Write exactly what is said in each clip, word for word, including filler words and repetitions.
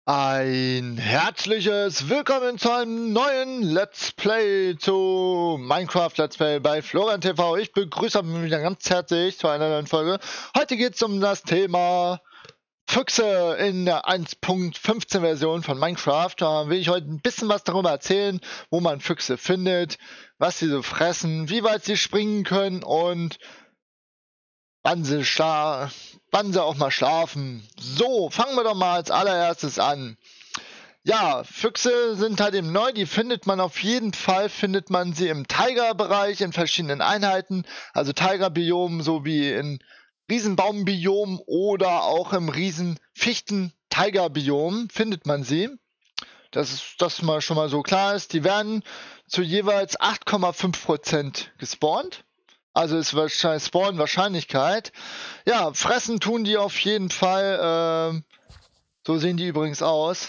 Ein herzliches Willkommen zu einem neuen Let's Play zu Minecraft Let's Play bei Florian T V. Ich begrüße euch wieder ganz herzlich zu einer neuen Folge. Heute geht es um das Thema Füchse in der eins Punkt fünfzehn Version von Minecraft. Da will ich heute ein bisschen was darüber erzählen, wo man Füchse findet, was sie so fressen, wie weit sie springen können und wann sie, schla wann sie auch mal schlafen. So, fangen wir doch mal als allererstes an. Ja, Füchse sind halt eben neu, die findet man auf jeden Fall, findet man sie im Taiga-Bereich in verschiedenen Einheiten, also Taiga-Biom sowie in Riesenbaum-Biom oder auch im Riesen-Fichten-Taiga-Biom findet man sie. Das ist, das mal schon mal so klar ist. Die werden zu jeweils acht Komma fünf Prozent gespawnt. Also ist wahrscheinlich Spawn-Wahrscheinlichkeit. Ja, fressen tun die auf jeden Fall. Äh, so sehen die übrigens aus.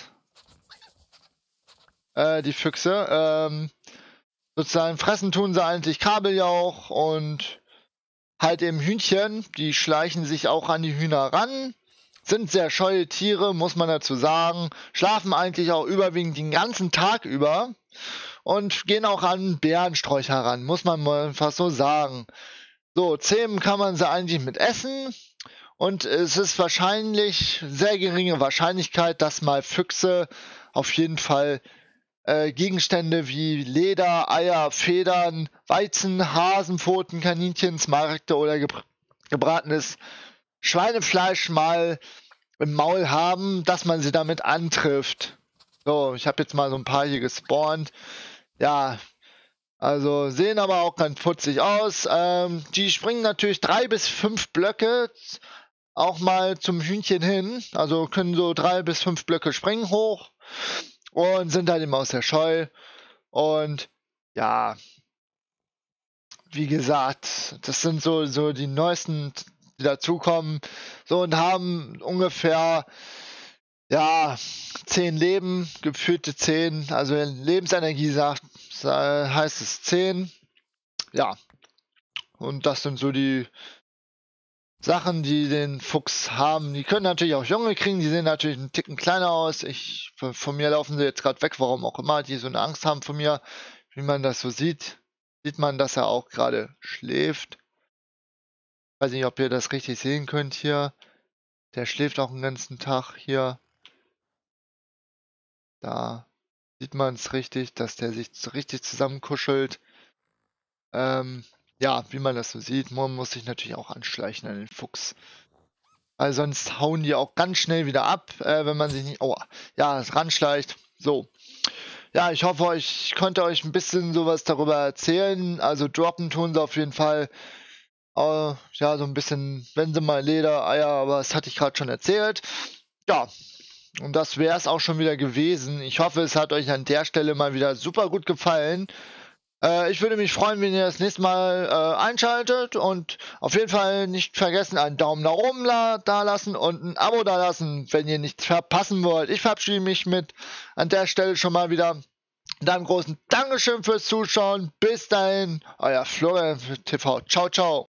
Äh, die Füchse. Ähm, sozusagen fressen tun sie eigentlich Kabeljauch und halt eben Hühnchen. Die schleichen sich auch an die Hühner ran. Sind sehr scheue Tiere, muss man dazu sagen. Schlafen eigentlich auch überwiegend den ganzen Tag über. Und gehen auch an Beerensträucher ran, muss man mal fast so sagen. So, zähmen kann man sie eigentlich mit essen. Und es ist wahrscheinlich, sehr geringe Wahrscheinlichkeit, dass mal Füchse auf jeden Fall äh, Gegenstände wie Leder, Eier, Federn, Weizen, Hasenpfoten, Kaninchen, Smaragde oder gebr gebratenes Schweinefleisch mal im Maul haben, dass man sie damit antrifft. So, ich habe jetzt mal so ein paar hier gespawnt. Ja, also sehen aber auch ganz putzig aus. Ähm, die springen natürlich drei bis fünf Blöcke auch mal zum Hühnchen hin. Also können so drei bis fünf Blöcke springen hoch und sind halt immer sehr scheu. Und ja, wie gesagt, das sind so, so die neuesten, die dazukommen. So und haben ungefähr ja, zehn Leben, gefühlte zehn, also Lebensenergie sagt, heißt es zehn. Ja, und das sind so die Sachen, die den Fuchs haben. Die können natürlich auch Junge kriegen, die sehen natürlich einen Ticken kleiner aus. Ich, von mir laufen sie jetzt gerade weg, warum auch immer, die so eine Angst haben von mir. Wie man das so sieht, sieht man, dass er auch gerade schläft. Weiß nicht, ob ihr das richtig sehen könnt hier. Der schläft auch den ganzen Tag hier. Da sieht man es richtig, dass der sich so richtig zusammenkuschelt. Ähm, ja, wie man das so sieht, man muss sich natürlich auch anschleichen an den Fuchs. Weil sonst hauen die auch ganz schnell wieder ab, äh, wenn man sich nicht, oh, ja, ranschleicht. So. Ja, ich hoffe, ich konnte euch ein bisschen sowas darüber erzählen. Also droppen tun sie auf jeden Fall. Äh, ja, so ein bisschen, wenn sie mal Leder, Eier, aber das hatte ich gerade schon erzählt. Ja. Und das wäre es auch schon wieder gewesen. Ich hoffe, es hat euch an der Stelle mal wieder super gut gefallen. Äh, ich würde mich freuen, wenn ihr das nächste Mal äh, einschaltet. Und auf jeden Fall nicht vergessen, einen Daumen nach oben la da lassen und ein Abo da lassen, wenn ihr nichts verpassen wollt. Ich verabschiede mich mit an der Stelle schon mal wieder. Dann großen Dankeschön fürs Zuschauen. Bis dahin, euer Florian T V. Ciao, ciao.